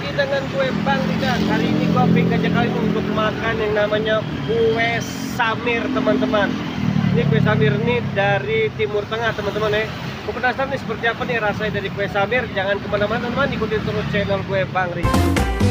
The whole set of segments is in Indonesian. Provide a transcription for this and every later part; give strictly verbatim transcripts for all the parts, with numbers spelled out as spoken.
dengan kue Bang Ridan. Hari ini gua pengen ngajak kalian untuk makan yang namanya kue samir, teman-teman. Ini kue samir ini dari Timur Tengah, teman-teman ya. Mau penasaran nih seperti apa nih rasanya dari kue samir? Jangan kemana-mana, teman. Ikutin terus channel kue Bang Ridan.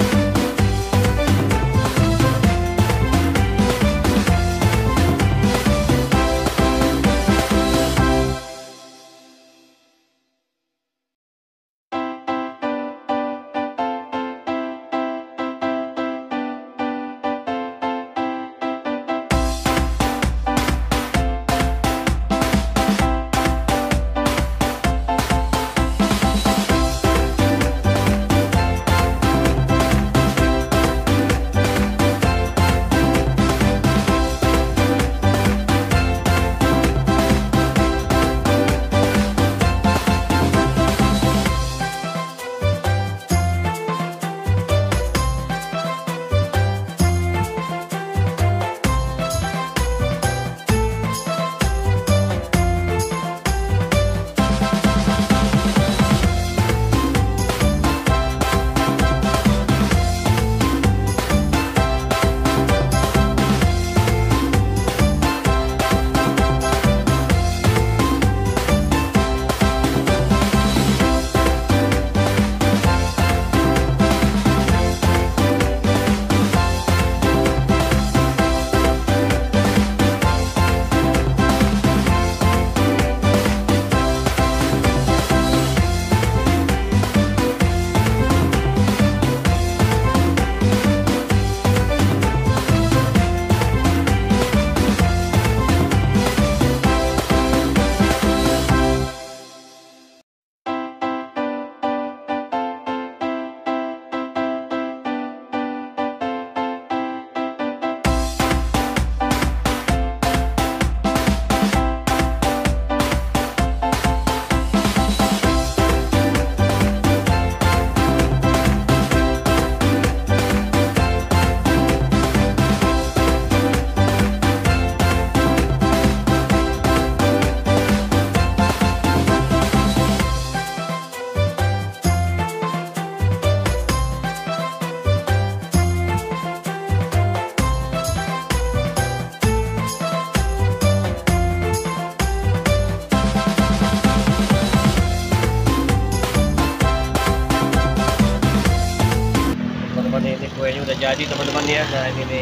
Ini kuenya udah jadi, teman-teman ya. Nah ini nih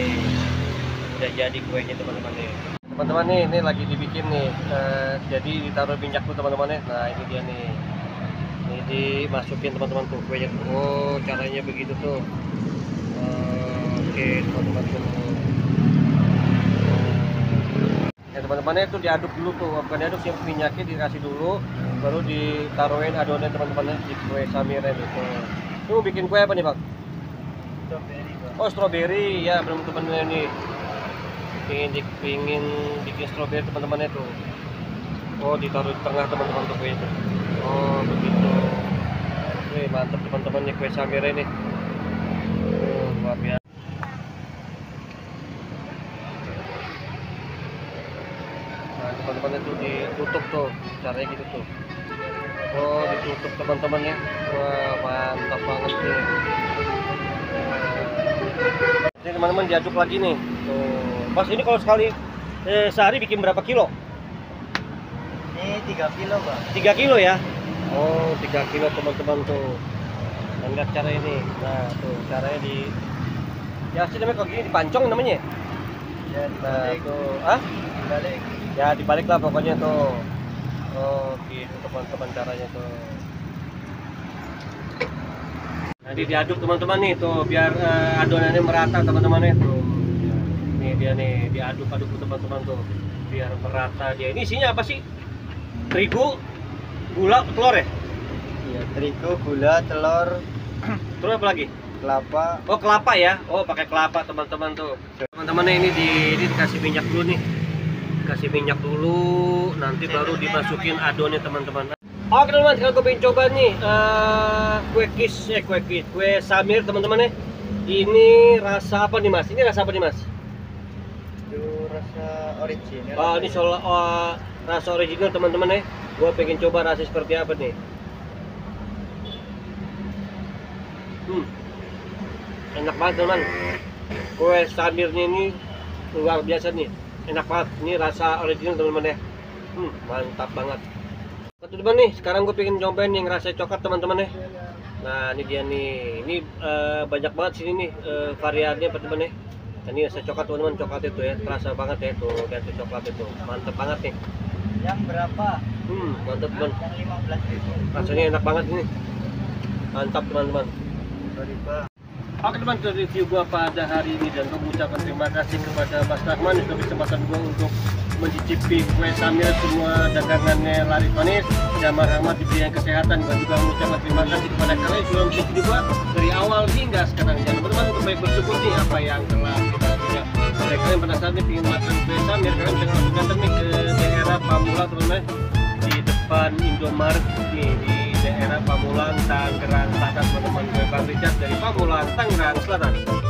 udah jadi kuenya, teman-teman nih. Teman-teman nih, ini lagi dibikin nih. Uh, jadi ditaruh minyak tuh, teman-teman ya. Nah ini dia nih. Ini dimasukin, teman-teman tuh kuenya. Oh caranya begitu tuh. Uh, Oke okay, teman-teman tuh. Ya teman-teman itu diaduk dulu tuh. Bukan diaduk sih, minyaknya dikasih dulu, baru ditaruhin adonannya, teman-teman ya, di kue samirnya gitu. Ini mau bikin kue apa nih, Bang? Strawberry, oh strawberry ya, belum teman-teman ini pingin pingin bikin strawberry, teman-teman itu. Oh ditaruh di tengah, teman-teman tuh kue itu. Oh begitu. Oke mantap, teman-teman nih kue samir ini. Oh luar biasa. Nah teman-teman itu ditutup tuh, caranya gitu tuh. Oh ditutup, teman-teman ya. Wah mantap banget nih. Ini teman-teman diaduk lagi nih. Tuh. Mas ini kalau sekali eh, sehari bikin berapa kilo? Ini tiga kilo, Bang. tiga kilo ya? Oh, tiga kilo, teman-teman tuh. Dan lihat cara ini. Nah, tuh caranya di ya sih namanya kalau gini dipancong namanya. Ya, dibalik. Nah, tuh. Ah? Dibalik. Ya, dibalik lah pokoknya tuh. Oh, gitu teman-teman caranya tuh. Jadi diaduk, teman-teman nih tuh biar uh, adonannya merata, teman-teman ya tuh. Nih dia nih diaduk-aduk teman-teman tuh biar merata dia. Ini isinya apa sih? Terigu, gula, telur ya? Iya, terigu, gula, telur, terus apa lagi? kelapa. Oh kelapa ya? Oh pakai kelapa, teman-teman tuh. Teman-teman ini di, ini dikasih minyak dulu nih. Kasih minyak dulu, nanti baru dimasukin adonnya, teman-teman. Oke teman-teman, sekarang gue pengen coba nih uh, kue kis, eh kue kis, kue samir, teman-teman ya. Ini rasa apa nih Mas? Ini rasa apa nih Mas? Itu rasa original. Oh ini soal uh, rasa original, teman-teman ya. Gue pengen coba rasa seperti apa nih. Hmm, Enak banget teman. Kue Samirnya ini luar biasa nih. Enak banget. Ini rasa original teman-teman ya. Hmm, mantap banget. Nah, teman nih, sekarang gue pengen cobain yang rasa coklat teman-teman ya. Nah, ini dia nih. Ini uh, banyak banget sini nih uh, variannya teman-teman ya. Nah, ini rasa coklat teman-teman, coklat itu ya. Terasa banget ya tuh, lihat tuh coklat itu. Mantap banget nih. Yang berapa? Hmm, mantap teman. Yang lima belas ribu. Rasanya enak banget ini. Mantap teman-teman. Sorry Pak. Oke teman, itu review gua pada hari ini dan gua mengucapkan terima kasih kepada Mas Rahman untuk kesempatan gua untuk mencicipi kue Samir semua dagangannya laris manis dan Mas Rahmat diberikan kesehatan. Gua juga mengucapkan terima kasih kepada kalian yang sudah mengikuti gua dari awal hingga sekarang. Jangan teman-teman untuk baik bersyukur nih apa yang telah kita punya. Jika kalian penasaran nih ingin makan kue Samir, kalian bisa langsung datang nih ke daerah Pamulang teman-teman, di depan Indomaret nih di daerah Pamulang, Tangerang Selatan teman-teman. Gue Bang Richard dari Pamulang, Tangerang Selatan.